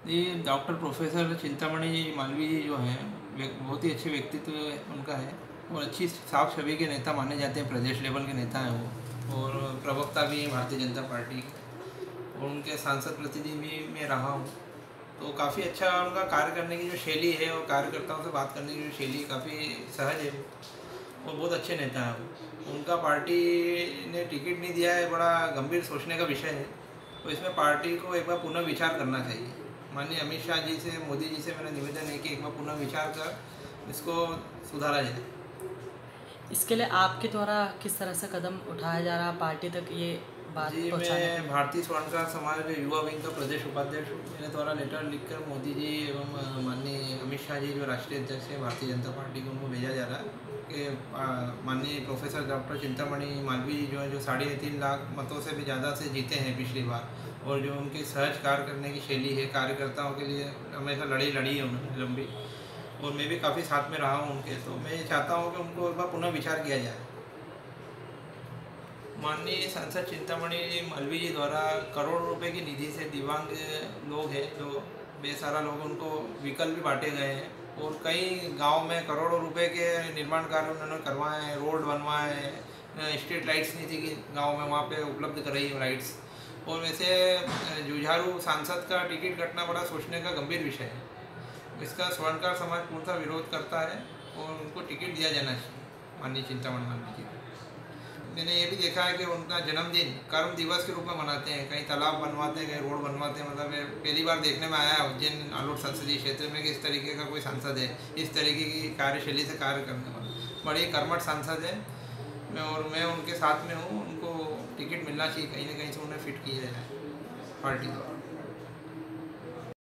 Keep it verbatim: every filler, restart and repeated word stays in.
ये doctor professor Chintamani Malviya ji जो हैं बहुत ही अच्छे व्यक्तित्व उनका है और अच्छी साफ छवि के नेता माने जाते हैं। प्रदेश लेवल के नेता हैं वो और प्रवक्ता भी हैं भारतीय जनता पार्टी के और उनके सांसद प्रतिनिधि भी मैं रहा हूँ। तो काफ़ी अच्छा उनका कार्य करने की जो शैली है और कार्यकर्ताओं से बात करने की जो शैली काफ़ी सहज है और बहुत अच्छे नेता हैं वो। उनका पार्टी ने टिकट नहीं दिया है, बड़ा गंभीर सोचने का विषय है। तो इसमें पार्टी को एक बार पुनः विचार करना चाहिए। माननीय अमित शाह जी से, मोदी जी से मेरा निवेदन है कि एक बार पुनः विचार कर इसको सुधारा जाए। इसके लिए आपके द्वारा किस तरह से कदम उठाया जा रहा पार्टी तक ये बात जी, पहुँचाने के मैं लिए? भारतीय स्वर्णकार समाज युवा विंग का प्रदेश उपाध्यक्ष हूँ। मेरे द्वारा लेटर लिखकर मोदी जी एवं माननीय अमित शाह जी जो राष्ट्रीय अध्यक्ष हैं भारतीय जनता पार्टी को, उनको भेजा जा रहा है कि माननीय प्रोफेसर डॉक्टर चिंतामणि मालवीय जी जो है, जो साढ़े तीन लाख मतों से भी ज़्यादा से जीते हैं पिछली बार और जो उनकी सहज कार्य करने की शैली है, कार्यकर्ताओं के लिए हमेशा लड़ी लड़ी है उन्होंने लंबी और मैं भी काफ़ी साथ में रहा हूँ उनके। तो मैं चाहता हूँ कि उनको एक बार पुनः विचार किया जाए। माननीय सांसद चिंतामणि मालवीय जी द्वारा करोड़ों रुपए की निधि से दिव्यांग लोग हैं जो बेसहारा लोग, उनको विकल्प भी बांटे गए हैं और कई गांव में करोड़ों रुपए के निर्माण कार्य उन्होंने करवाए हैं, रोड बनवाए हैं। स्ट्रीट लाइट्स नहीं थी कि गांव में, वहाँ पे उपलब्ध कराई लाइट्स। और वैसे जुझारू सांसद का टिकट कटना बड़ा सोचने का गंभीर विषय है। इसका स्वर्णकार समाज पूर्णतः विरोध करता है और उनको टिकट दिया जाना चाहिए माननीय चिंतामणि मालवीय जी को। मैंने ये भी देखा है कि उनका जन्मदिन कर्म दिवस के रूप में मनाते हैं, कहीं तालाब बनवाते हैं, कहीं रोड बनवाते हैं। मतलब पहली बार देखने में आया उज्जैन आलोट संसदीय क्षेत्र में कि इस तरीके का कोई सांसद है, इस तरीके की कार्यशैली से कार्य करने वाला बड़ी कर्मठ सांसद है। मैं और मैं उनके साथ में हूँ। उनको टिकट मिलना चाहिए, कहीं ना कहीं से उन्हें फिट किया जाए पार्टी द्वारा।